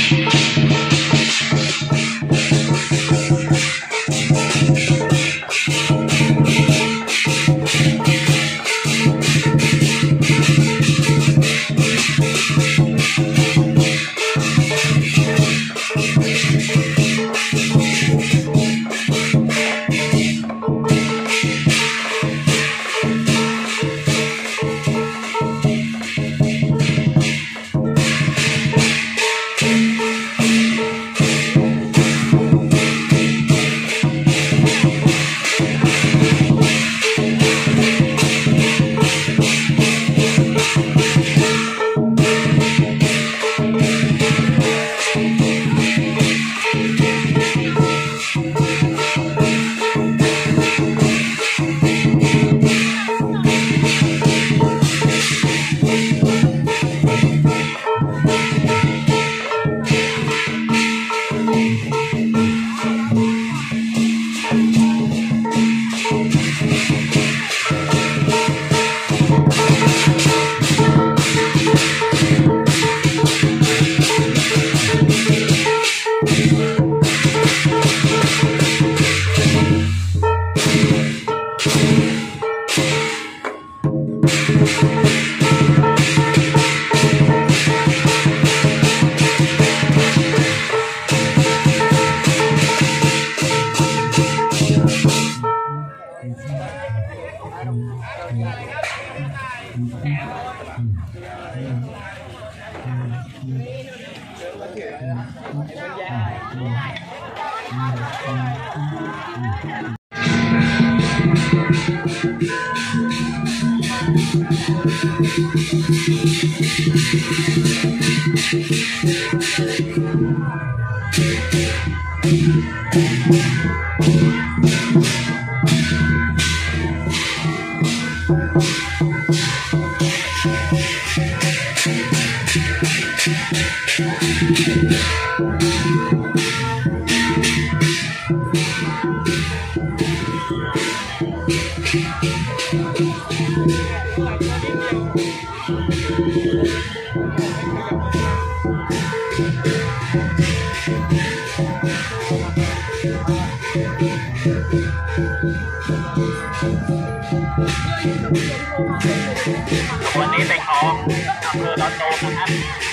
วันนี้เป็นของอำเภอดอนโตมนะครับ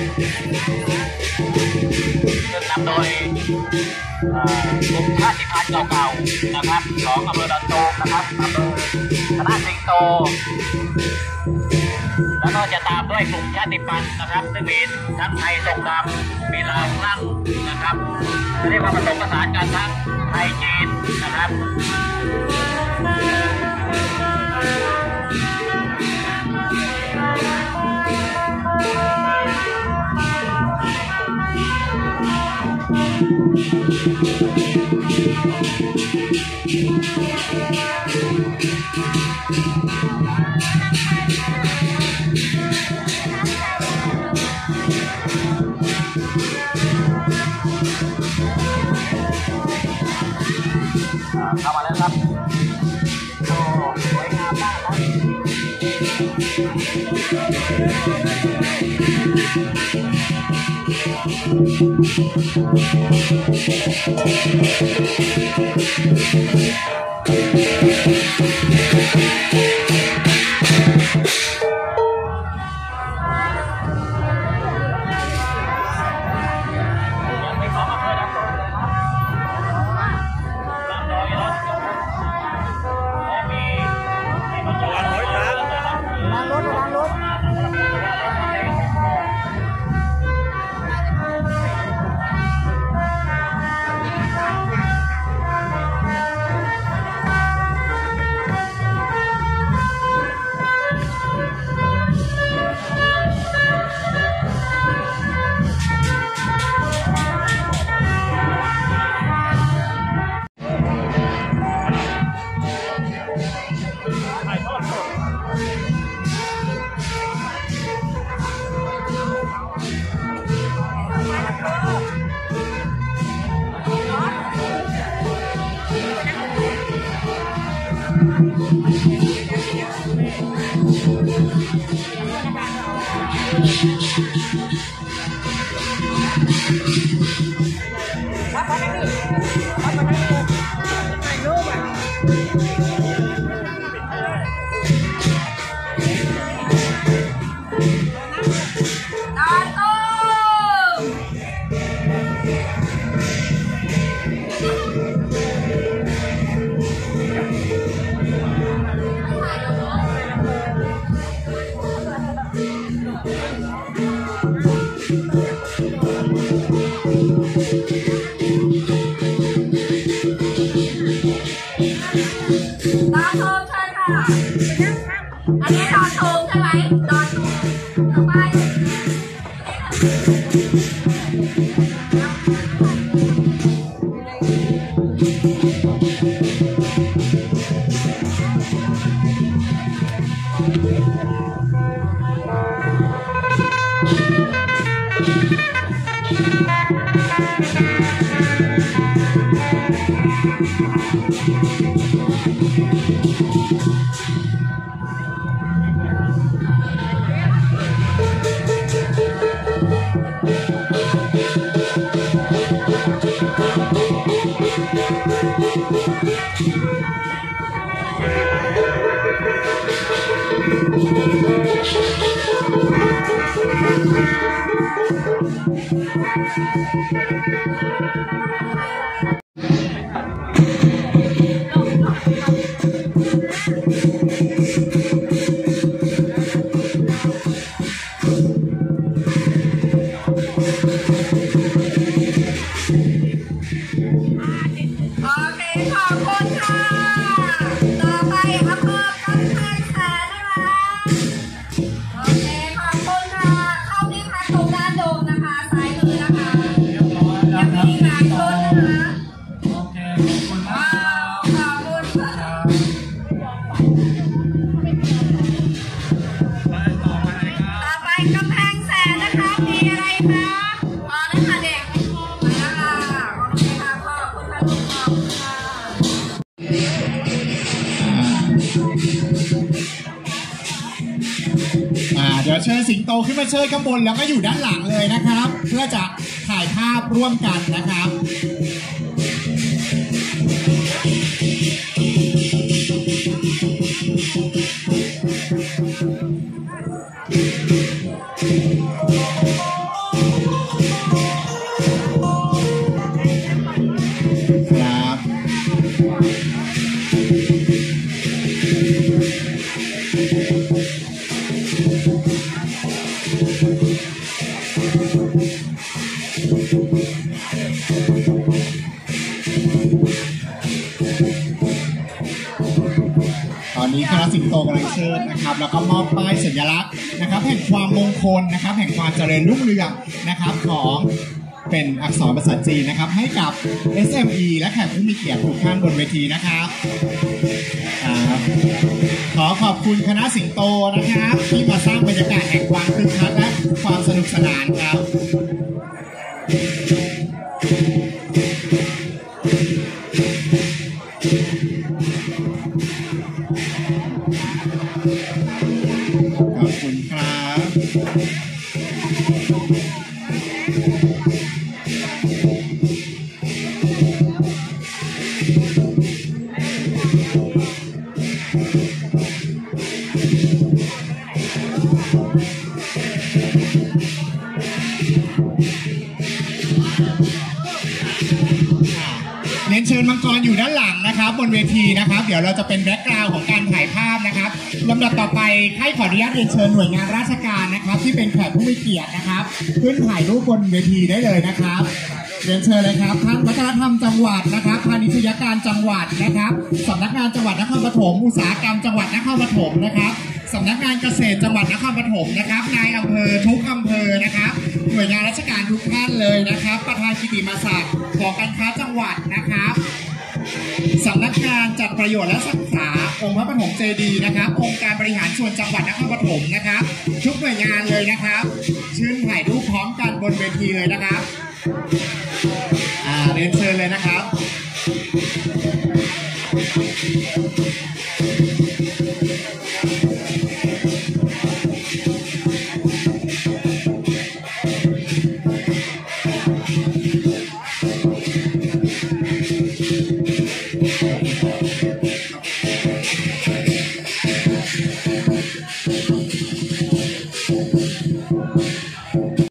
ซึ่งนำโดยกลุ่มชาติพันธุ์เก่าๆนะครับของอำเภอดอนโตมนะครับอำเภอคณะสิงโตแล้วก็จะตามด้วยกลุ่มชาติพันธุ์นะครับซึ่งมีทั้งไทยทรงดำมีลาวคลั่งนะครับเรียกว่าผสมผสานกันทั้งไทยจีนนะครับเข้ามาแล้วครับโอ้สวยงามมากอันนี้ดอนโทงใช่ไหมดอนโทงต่อไปเดี๋ยวเชิญสิงโตขึ้นมาเชิญข้างบนแล้วก็อยู่ด้านหลังเลยนะครับเพื่อจะถ่ายภาพร่วมกันนะครับตอนนี้คณะสิงโตกำลังเชิญนะครับแล้วก็มอบป้ายสัญลักษณ์นะครับแห่งความมงคลนะครับแห่งความเจริญรุ่งเรืองนะครับของเป็นอักษรภาษาจีนนะครับให้กับ SME และแขกผู้มีเกียรติทุกท่านบนเวทีนะครับขอขอบคุณคณะสิงโตนะครับที่มาสร้างบรรยากาศแห่งความคึกคักและความสนุกสนานครับขอบคุณครับเรียนเชิญมังกรอยู่ด้านหลังนะครับบนเวทีนะครับเดี๋ยวเราจะเป็นแบ็คกราวด์ของการถ่ายภาพนะครับลำดับต่อไปให้ขออนุญาตเรียนเชิญหน่วยงานราชการนะครับที่เป็นแขกผู้มีเกียรตินะครับขึ้นถ่ายรูปบนเวทีได้เลยนะครับเรียนเชิญเลยครับท่านวัฒนธรรมจังหวัดนะครับพาณิชยการจังหวัดนะครับสำนักงานจังหวัดนครปฐมอุตสาหกรรมจังหวัดนครปฐมนะครับสำนักงานเกษตรจังหวัดนครปฐมนะครับนายอำเภอทุกอำเภอนะครับหน่วยงานราชการทุกท่านเลยนะครับประธานกิตติมศักดิ์ของการค้าจังหวัดนะครับสำนักงานจัดประโยชน์และศึกษาองค์พระปฐมเจดีย์นะครับองค์การบริหารส่วนจังหวัดนครปฐมนะครับทุกหน่วยงานเลยนะครับชื่นถ่ายรูปพร้อมกันบนเวทีเลยนะครับเรียนเชิญเลยนะครับ